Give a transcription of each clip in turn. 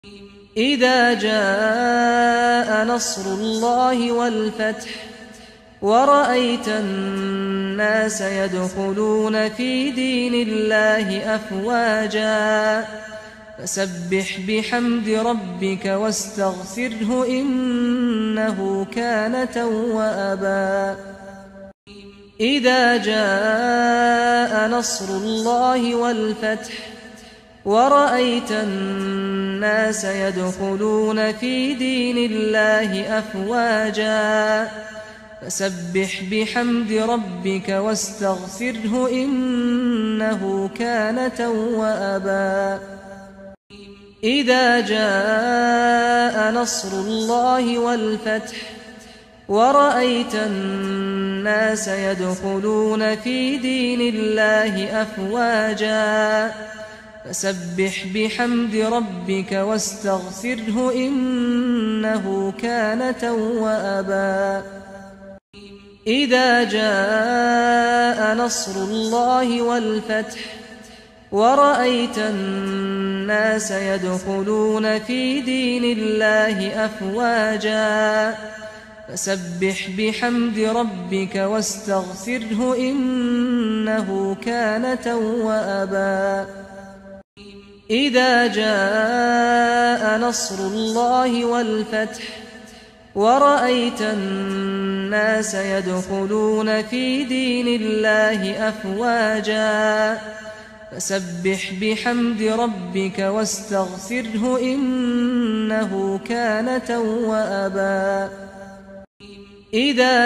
إذا جاء نصر الله والفتح ورأيت الناس يدخلون في دين الله أفواجا فسبح بحمد ربك واستغفره إنه كان توابا إذا جاء نصر الله والفتح ورأيت الناس يدخلون في دين الله أفواجا فسبح بحمد ربك واستغفره إنه كان توابا إذا جاء نصر الله والفتح ورأيت الناس يدخلون في دين الله أفواجا فسبح بحمد ربك واستغفره إنه كان توابا إذا جاء نصر الله والفتح ورأيت الناس يدخلون في دين الله أفواجا فسبح بحمد ربك واستغفره إنه كان توابا إذا جاء نصر الله والفتح ورأيت الناس يدخلون في دين الله أفواجا فسبح بحمد ربك واستغفره إنه كان توابا إذا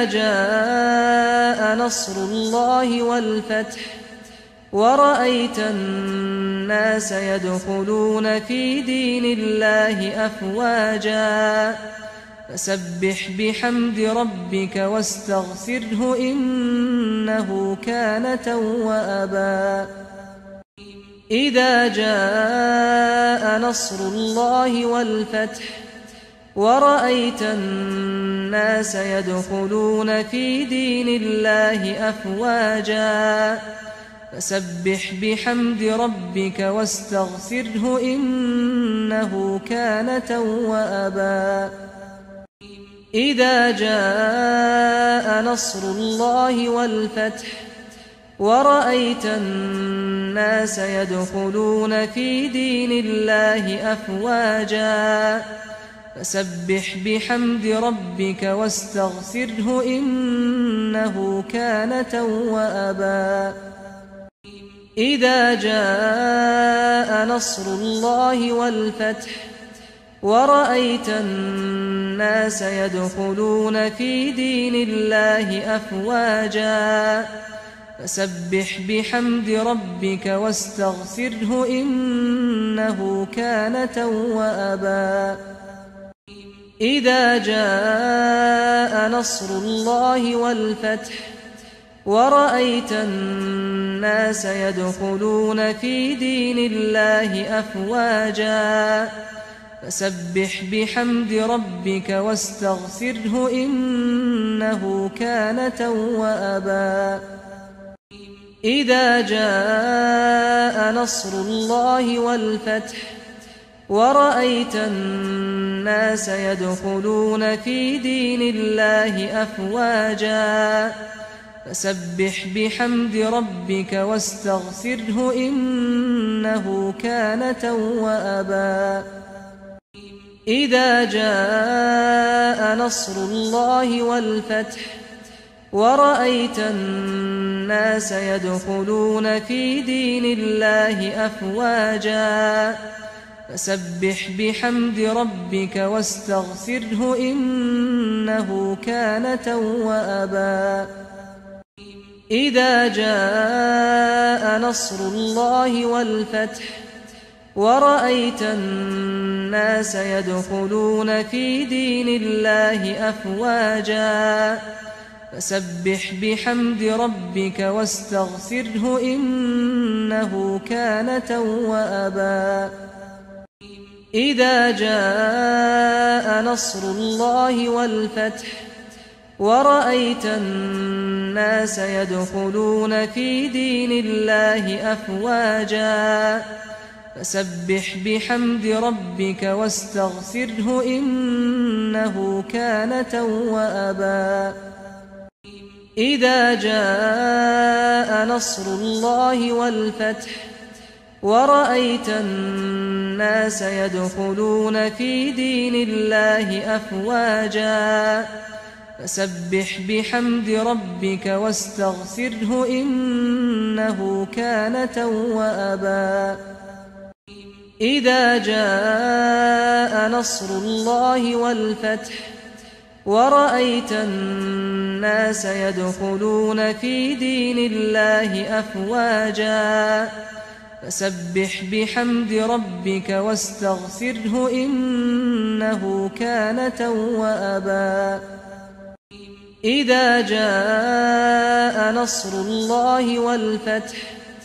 جاء نصر الله والفتح ورأيت الناس يدخلون في دين الله أفواجا فسبح بحمد ربك واستغفره إنه كان توابا إذا جاء نصر الله والفتح ورأيت الناس يدخلون في دين الله أفواجا فسبح بحمد ربك واستغفره إنه كان توابا إذا جاء نصر الله والفتح ورأيت الناس يدخلون في دين الله أفواجا فسبح بحمد ربك واستغفره إنه كان توابا إذا جاء نصر الله والفتح ورأيت الناس يدخلون في دين الله أفواجا فسبح بحمد ربك واستغفره إنه كان توابا إذا جاء نصر الله والفتح ورأيت الناس يدخلون في دين الله أفواجا فسبح بحمد ربك واستغفره إنه كان توابا إذا جاء نصر الله والفتح ورأيت الناس يدخلون في دين الله أفواجا فسبح بحمد ربك واستغفره إنه كان توابا إذا جاء نصر الله والفتح ورأيت الناس يدخلون في دين الله أفواجا فسبح بحمد ربك واستغفره إنه كان توابا إذا جاء نصر الله والفتح ورأيت الناس يدخلون في دين الله أفواجا فسبح بحمد ربك واستغفره إنه كان توابا إذا جاء نصر الله والفتح ورأيت الناس يدخلون في دين الله أفواجا فسبح بحمد ربك واستغفره إنه كان توابا إذا جاء نصر الله والفتح ورأيت الناس يدخلون في دين الله أفواجا فسبح بحمد ربك واستغفره إنه كان توابا إذا جاء نصر الله والفتح ورأيت الناس يدخلون في دين الله أفواجا فسبح بحمد ربك واستغفره إنه كان توابا إذا جاء نصر الله والفتح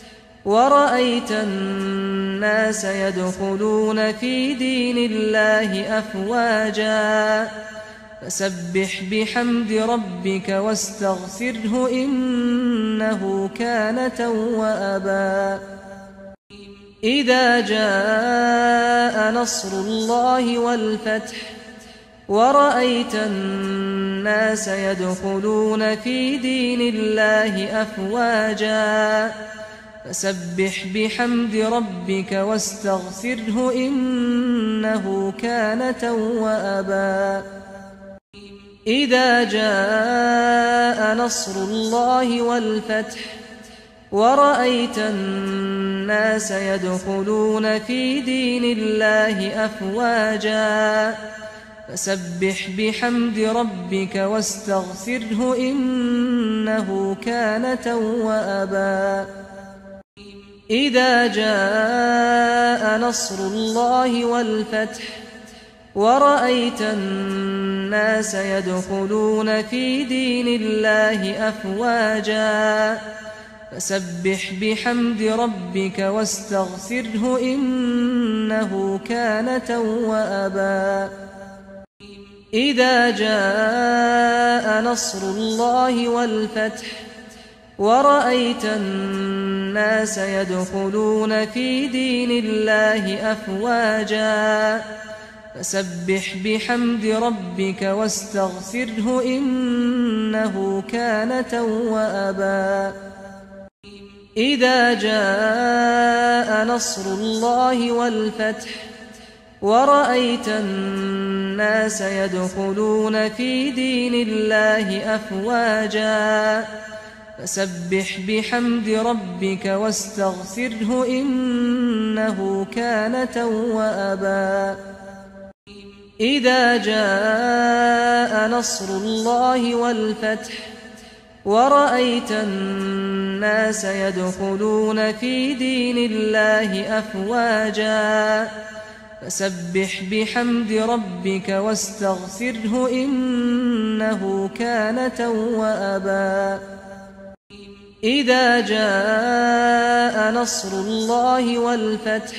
ورأيت الناس يدخلون في دين الله أفواجا فسبح بحمد ربك واستغفره إنه كان توابا إذا جاء نصر الله والفتح ورأيت الناس يدخلون في دين الله أفواجا فسبح بحمد ربك واستغفره إنه كان توابا إذا جاء نصر الله والفتح ورأيت الناس يدخلون في دين الله أفواجا فسبح بحمد ربك واستغفره إنه كان توابا إذا جاء نصر الله والفتح ورأيت الناس يدخلون في دين الله أفواجا فسبح بحمد ربك واستغفره إنه كان توابا إذا جاء نصر الله والفتح ورأيت الناس يدخلون في دين الله أفواجا فسبح بحمد ربك واستغفره إنه كان توابا إذا جاء نصر الله والفتح ورأيت الناس يدخلون في دين الله أفواجا فسبح بحمد ربك واستغفره إنه كان توابا إذا جاء نصر الله والفتح ورأيت الناس يدخلون في دين الله أفواجا فسبح بحمد ربك واستغفره إنه كان توابا إذا جاء نصر الله والفتح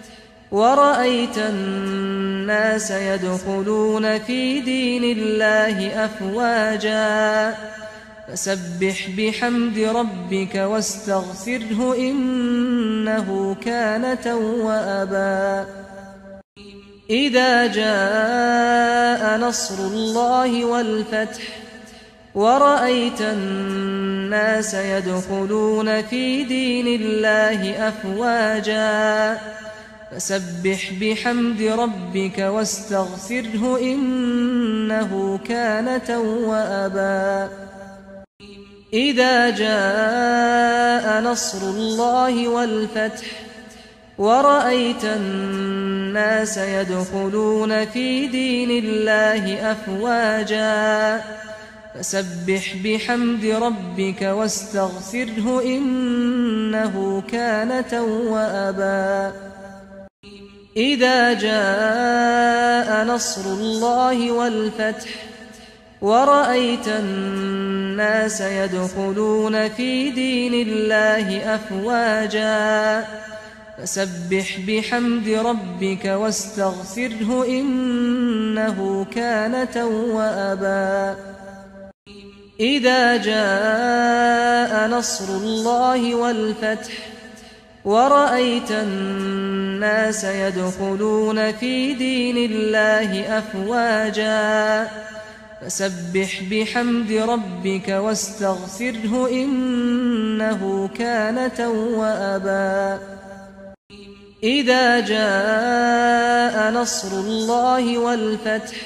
ورأيت الناس يدخلون في دين الله أفواجا فسبح بحمد ربك واستغفره إنه كان توابا إذا جاء نصر الله والفتح ورأيت الناس يدخلون في دين الله أفواجا فسبح بحمد ربك واستغفره إنه كان توابا إذا جاء نصر الله والفتح ورأيت الناس يدخلون في دين الله أفواجا فسبح بحمد ربك واستغفره إنه كان توابا إذا جاء نصر الله والفتح ورأيت الناس يدخلون في دين الله أفواجا فسبح بحمد ربك واستغفره إنه كان توابا إذا جاء نصر الله والفتح ورأيت الناس يدخلون في دين الله أفواجا فسبح بحمد ربك واستغفره إنه كان توابا إذا جاء نصر الله والفتح ورأيت الناس يدخلون في دين الله أفواجا فسبح بحمد ربك واستغفره إنه كان توابا إذا جاء نصر الله والفتح ورأيت الناس يدخلون في دين الله أفواجا فسبح بحمد ربك واستغفره إنه كان توابا إذا جاء نصر الله والفتح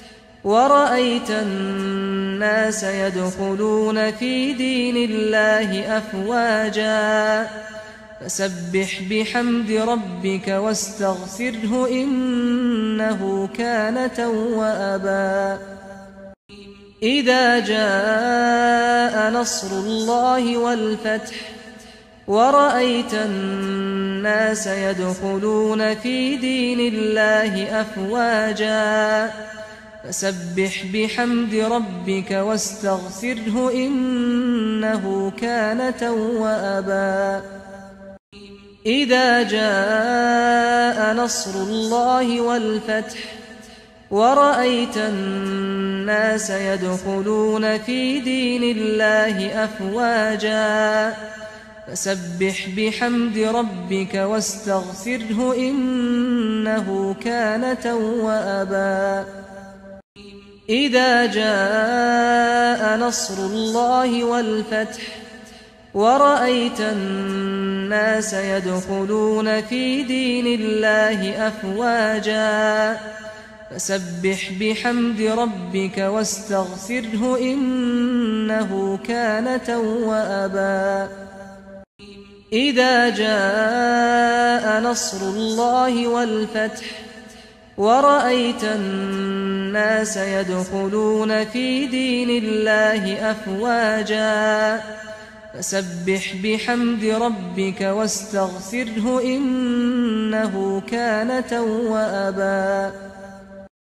ورأيت الناس يدخلون في دين الله أفواجا فسبح بحمد ربك واستغفره إنه كان توابا إذا جاء نصر الله والفتح ورأيت الناس يدخلون في دين الله أفواجا فسبح بحمد ربك واستغفره إنه كان توابا إذا جاء نصر الله والفتح ورأيت الناس يدخلون في دين الله أفواجا فسبح بحمد ربك واستغفره إنه كان توابا إذا جاء نصر الله والفتح ورأيت الناس يدخلون في دين الله أفواجا فسبح بحمد ربك واستغفره إنه كان توابا إذا جاء نصر الله والفتح ورأيت الناس يدخلون في دين الله أفواجا فسبح بحمد ربك واستغفره إنه كان توابا